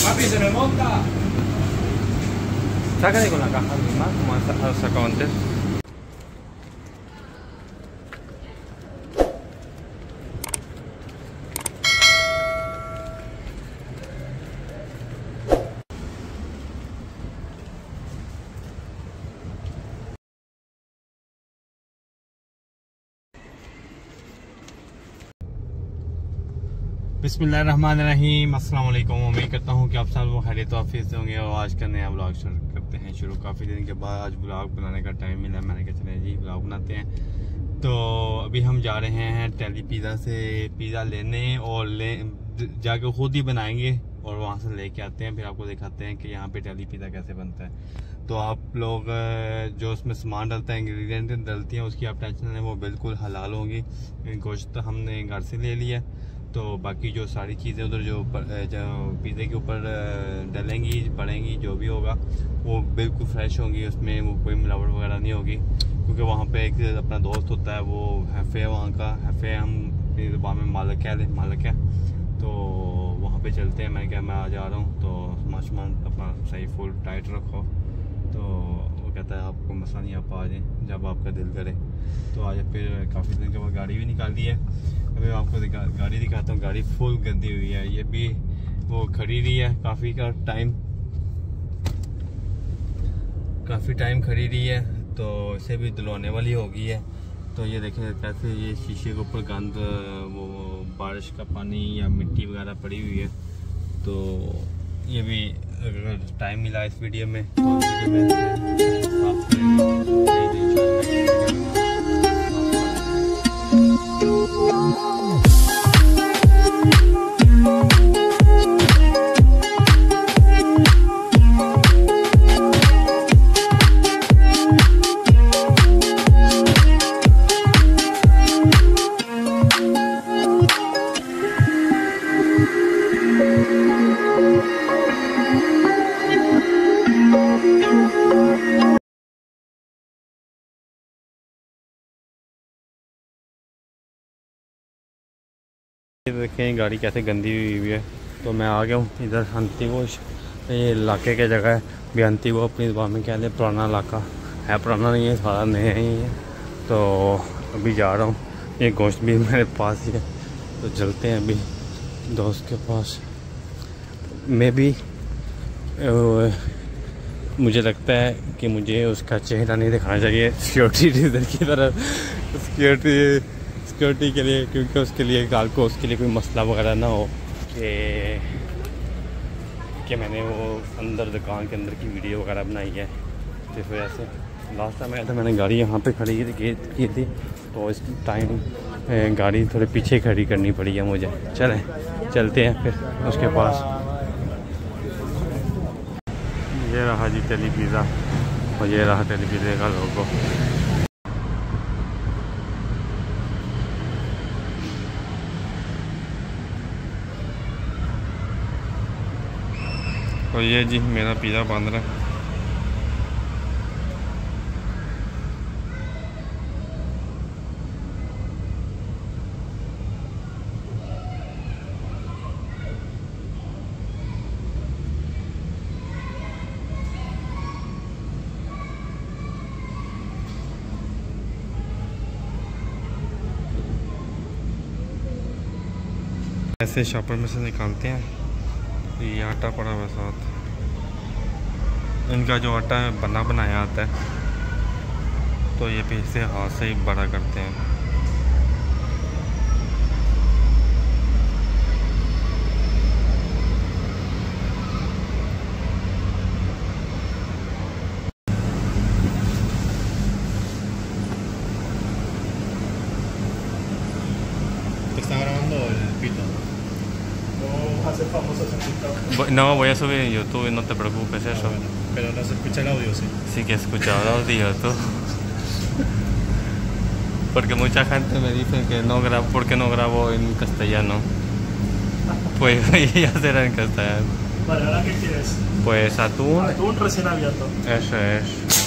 Papi, se me monta. Sácale con la caja misma, como has sacado antes. बिस्मिल्लाहिर्रहमानिर्रहीम, अस्सलाम वालेकुम। उम्मीद करता हूँ कि आप सब लोग खैरियत वाफियत से होंगे। और आज का नया ब्लॉग शुरू करते हैं। काफ़ी दिन के बाद आज ब्लॉग बनाने का टाइम मिला, मैंने कहा चले जी ब्लॉग बनाते हैं। तो अभी हम जा रहे हैं टेली पिज़्ज़ा से पिज़्ज़ा लेने और जाके खुद ही बनाएंगे और वहाँ से लेके आते हैं। फिर आपको दिखाते हैं कि यहाँ पे टेली पिज़्ज़ा कैसे बनता है। तो आप लोग जो उसमें सामान डलता है, इंग्रेडिएंट डलती हैं, उसकी आप टेंशन लें, वो बिल्कुल हलाल होंगी। गोश्त हमने घर से ले लिया, तो बाकी जो सारी चीज़ें उधर जो पिज़्ज़े के ऊपर डलेंगी पड़ेंगी, जो भी होगा वो बिल्कुल फ्रेश होंगी, उसमें वो कोई मिलावट वगैरह नहीं होगी। क्योंकि वहाँ पे एक अपना दोस्त होता है, वो हैफ़े है वहाँ का, हैफ़े हम अपनी ज़ुबान में मालिक है। तो वहाँ पे चलते हैं। मैं मैं आ जा रहा हूँ, तो सामान अपना सही फुल टाइट रखो। तो वो कहता है आपको मसला नहीं, आप आ जाए जब आपका दिल करे। तो आज फिर काफ़ी दिन के बाद गाड़ी भी निकाल दी है। अभी आपको गाड़ी दिखाता हूँ। गाड़ी फुल गंदी हुई है, ये भी वो खड़ी रही है काफ़ी टाइम खड़ी रही है, तो इसे भी धुलवाने वाली हो गई है। तो ये देखें कैसे ये शीशे के ऊपर गंद, वो बारिश का पानी या मिट्टी वगैरह पड़ी हुई है। तो ये भी अगर टाइम मिला इस वीडियो में तो साफ देखें गाड़ी कैसे गंदी हुई है। तो मैं आ गया हूँ इधर हंतीगोश, ये इलाके की जगह है। भी हंतीगो अपनी ज़बान में कहते हैं पुराना इलाका है, पुराना नहीं है, सारा नया ही है। तो अभी जा रहा हूँ, ये गोश्त भी मेरे पास ही है, तो चलते हैं अभी दोस्त के पास। मैं भी मुझे लगता है कि मुझे उसका चेहरा नहीं दिखाना चाहिए सिक्योरिटी रीज़न की तरह, सिक्योरिटी के लिए, क्योंकि उसके लिए कल को उसके लिए कोई मसला वगैरह ना हो कि मैंने वो अंदर दुकान के अंदर की वीडियो वगैरह बनाई है। तो इस वजह से लास्ट टाइम आया था, मैंने गाड़ी यहाँ पे खड़ी की थी, तो इस टाइम गाड़ी थोड़े पीछे खड़ी करनी पड़ी है मुझे। चलते हैं फिर उसके पास। ये रहा जी टेली पिज़्ज़ा, और ये रहा टेली पिज़्ज़ा का लोगो। और ये जी मेरा पिज़्ज़ा बन रहा है। ऐसे शॉपर में से निकालते हैं। ये आटा पड़ा हुआ साथ, इनका जो आटा है बना बनाया आता है, तो ये फिर से हाथ से ही बड़ा करते हैं। Está grabando el pito. No vas a ser famosos en TikTok. No, voy a subir en YouTube, no te preocupes eso. Bueno, pero no se escucha el audio, sí. Sí que he escuchado el audio tú. Porque mucha gente me dice que no grabo, ¿por qué no grabo en castellano? Pues ya será en castellano. Vale, ¿ahora qué quieres? Pues atún. Atún recién abierto. Eso es.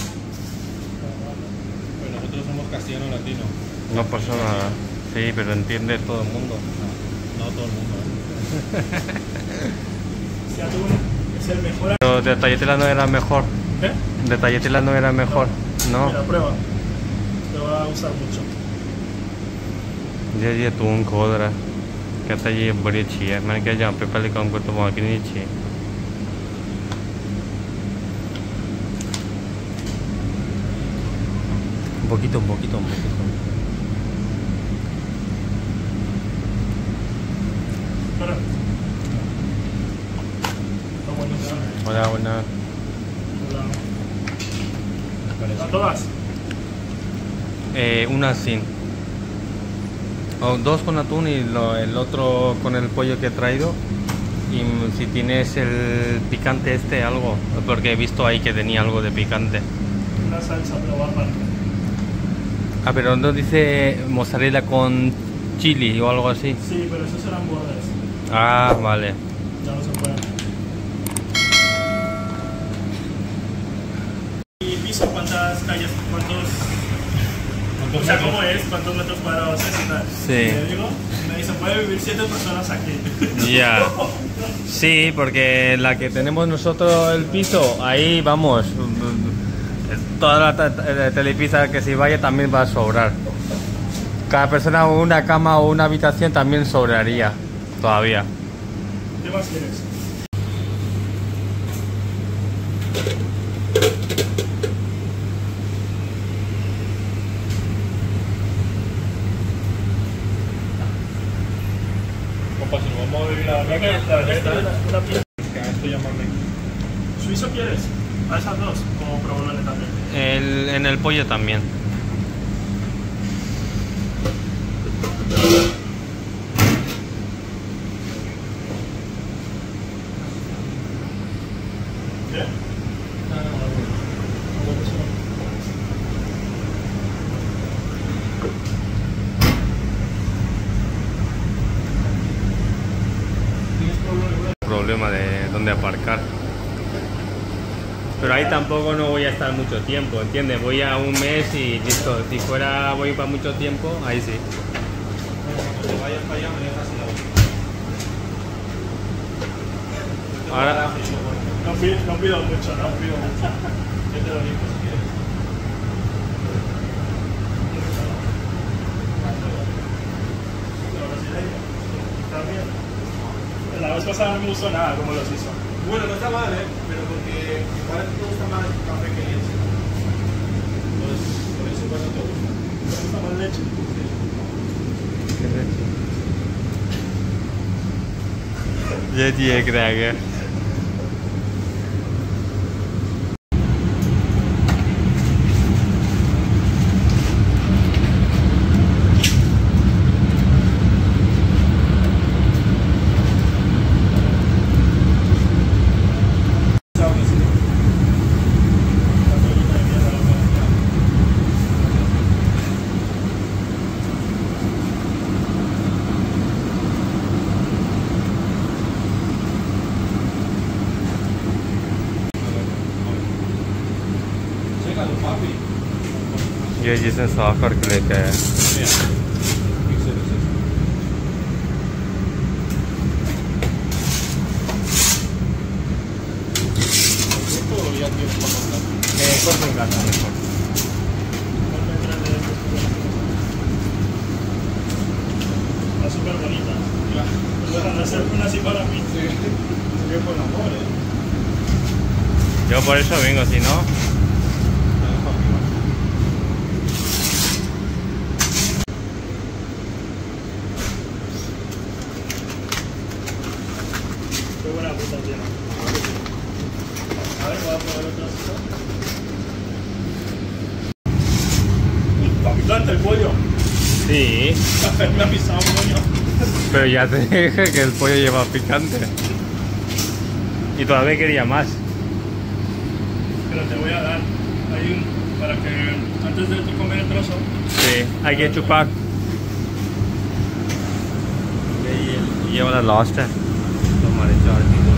Pues nosotros somos castellano latino. No pasa nada. Sí, pero entiende todo el mundo. No todo el mundo. ¿Sí, atún? es el mejor. Pero de Talletela no era mejor. ¿Qué? De Talletela no era mejor, ¿no? Mira, prueba. Te va a gustar mucho. ये तू खोद रहा कहता है ये बड़ी अच्छी है। मैंने कहा जहाँ पे पहले काम करता वहाँ की नहीं अच्छी है। Poquito. Espera. Está buenísimo. Hola. Hola. ¿Cuánto vas? Una sin. O dos con atún y el otro con el pollo que he traído. Y si tienes el picante este, algo. Porque he visto ahí que tenía algo de picante. Una salsa, pero va aparte. Ah, pero no dice mozzarella con chili o algo así. Sí, pero esos eran bordes. Ah, vale. Ya no se pueden. ¿Y piso cuántas calles, o sea, cómo es? ¿Cuántos metros cuadrados es y tal? Sí. Me digo, me dicen, puede vivir 7 personas aquí. Ya. Sí, porque la que tenemos nosotros el piso, ahí vamos. Toda la telepizza que se vaya también va a sobrar. Cada persona una cama o una habitación también sobraría todavía. ¿Qué más quieres? Compa, si nos vamos a vivir la ¿Suizo quieres? ¿A esas dos? ¿O provolone también? En el pollo también. ¿Qué? Problema de dónde aparcar. Pero ahí tampoco no voy a estar mucho tiempo, ¿entiendes? Voy a un mes y listo. Si fuera voy para mucho tiempo, ahí sí. Cuando vayas para allá me dejas la Ahora, no pido mucho. Yo te lo digo si quieres. También. La vez pasada no me gustó nada como los hizo. Bueno, no está mal, pero porque igual a ti te gusta más el café que leche. Entonces, por eso igual no te gusta. ¿Te gusta más leche? ये जी एक रह गया। ये जिसने साफ करके लेके आया। Corto en casa mejor. Está súper bonita. Dejan de hacer una así para mí. Sí, sería por amor, Yo por eso vengo, si no. Qué buena puta tiene. A ver, voy a poner otra cosa. ¿Picante el pollo? Sí, Me ha pisado un coño. pero ya te dije que el pollo lleva picante. Y todavía quería más. Pero te voy a dar. Hay un. Para que antes de tú comer el trozo. Sí, hay que chupar. ये वाला last है तो हमारे 4 kilo.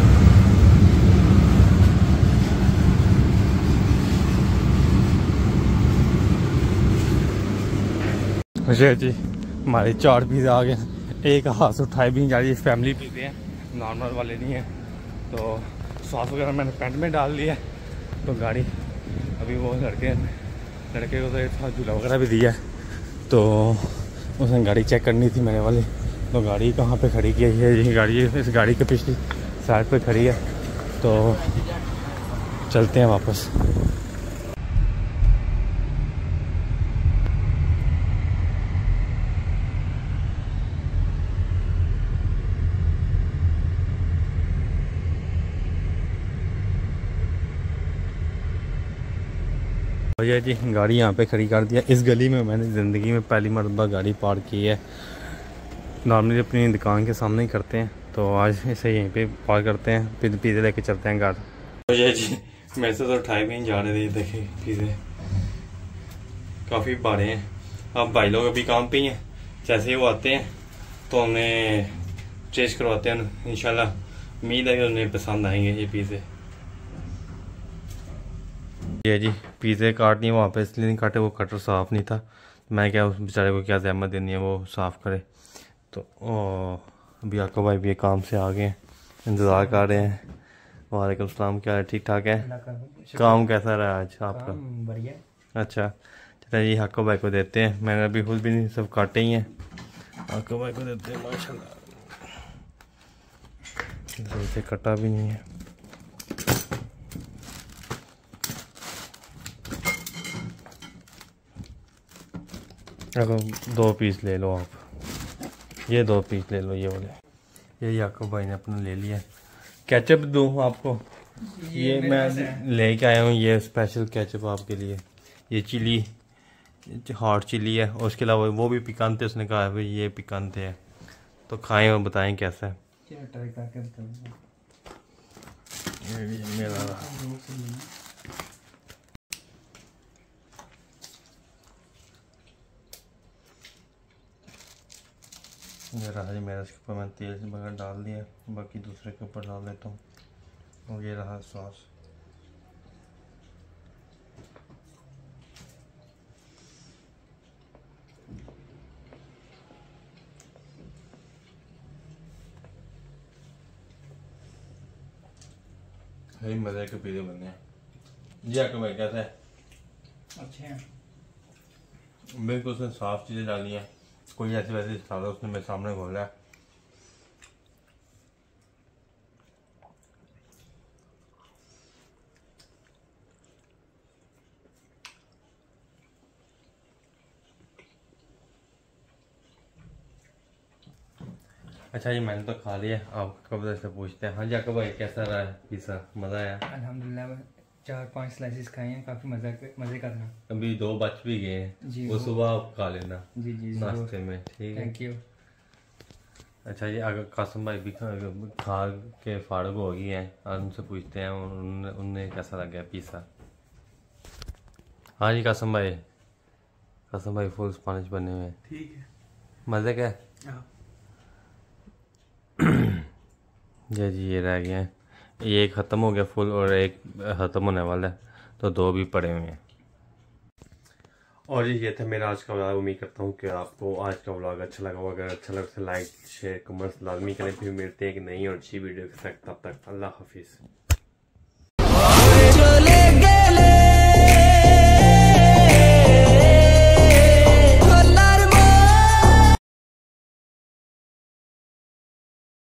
जी हमारे 4 pizza आ गए। एक हाथ उठाए भी जा रही है, फैमिली पिज़्ज़े हैं, नॉर्मल वाले नहीं हैं। तो सॉस वगैरह मैंने पैंट में डाल लिया है। तो गाड़ी अभी वो लड़के को तो थोड़ा झूला वगैरह भी दिया है, तो उसने गाड़ी चेक करनी थी मेरे वाली। तो गाड़ी कहाँ पे खड़ी की है, ये गाड़ी इस गाड़ी के पिछली साइड पे खड़ी है। तो चलते हैं वापस। भैया जी गाड़ी यहाँ पे खड़ी कर दिया। इस गली में मैंने ज़िंदगी में पहली मरतबा गाड़ी पार्क की है। नॉर्मली अपनी दुकान के सामने ही करते हैं, तो आज इसे यहीं पे पार्क करते हैं, फिर पिज़्ज़ा लेके चलते हैं घर। भैया जी मेरे से तो उठाए भी नहीं जा रहे थे, देखे पिज़्ज़े काफ़ी बड़े हैं। अब भाई लोग अभी काम पे ही हैं, जैसे ही वो आते हैं तो उन्हें टेस्ट करवाते हैं। इंशाल्लाह उम्मीद है कि उन्हें पसंद आएंगे ये पिज़्ज़े। ये जी पिज़्ज़े काट दिए वहाँ पे, इसलिए नहीं काटे, वो कटर साफ़ नहीं था। मैं क्या उस बेचारे को क्या ज़हमत देनी है वो साफ़ करे। तो अभी आपका भाई भी काम से आ गए, इंतज़ार कर रहे हैं। वालेकुम सलाम, क्या है, ठीक ठाक है? काम कैसा रहा आज आपका? बढ़िया। अच्छा चलिए जी हक्को भाई को देते हैं। मैंने अभी खुद भी नहीं, सब काटे ही हैं, हक्को भाई को देते हैं। माशाल्लाह सही से कटा भी नहीं है। अगर 2 पीस ले लो आप, ये 2 पीस ले लो ये वाले। ये याकूब भाई ने अपना ले लिया। केचप दूँ आपको? ये मैं लेके आया हूँ, ये स्पेशल केचप आपके लिए। ये चिली हॉट चिली है, और उसके अलावा वो भी पिकांत है। उसने कहा है भाई ये पिकांत है, तो खाएं और बताएं कैसा है। ट्राई करके बताऊंगा। ये रहा जी मेरा, इसके ऊपर मैंने तेल से बगैर डाल दिया, बाकी दूसरे के ऊपर डाल देता हूँ। और ये रहा सॉस। मज़े के पिज़्ज़े बने हैं जी। आपको भाई कैसा है? अच्छे हैं बिल्कुल। उसने साफ चीज़ें डाली हैं, कोई ऐसी वैसी सादा उसने मेरे सामने खोला है। अच्छा जी मैंने तो खा लिया, आप कब से पूछते हैं। हाँ जी आपका भाई कैसा रहा है पिज़्ज़ा? मज़ा आया? अल्हम्दुलिल्लाह 4-5 स्लाइसेस खाए हैं, काफ़ी मज़े का था। अभी 2 बच भी गए हैं, वो सुबह आप खा लेना जी जी नाश्ते में, ठीक है? Thank you. अच्छा जी अगर कासम भाई भी खा के फारग हो गई हैं, आज उनसे पूछते हैं उन्हें कैसा लग गया पिज़्ज़ा। हाँ जी कासम भाई फुल स्पॉन्ज बने हुए हैं, ठीक है। मज़े का? जी ये रह गए हैं, ये एक ख़त्म हो गया फुल और एक ख़त्म होने वाला है, तो 2 भी पड़े हुए हैं। और ये था मेरा आज का व्लॉग। उम्मीद करता हूँ कि आपको आज का व्लॉग अच्छा लगा होगा। अगर अच्छा लगा तो लाइक शेयर कमेंट्स लाजमी करें। फिर मिलते हैं कि नई और अच्छी वीडियो के साथ, तब तक अल्लाह हाफिज़।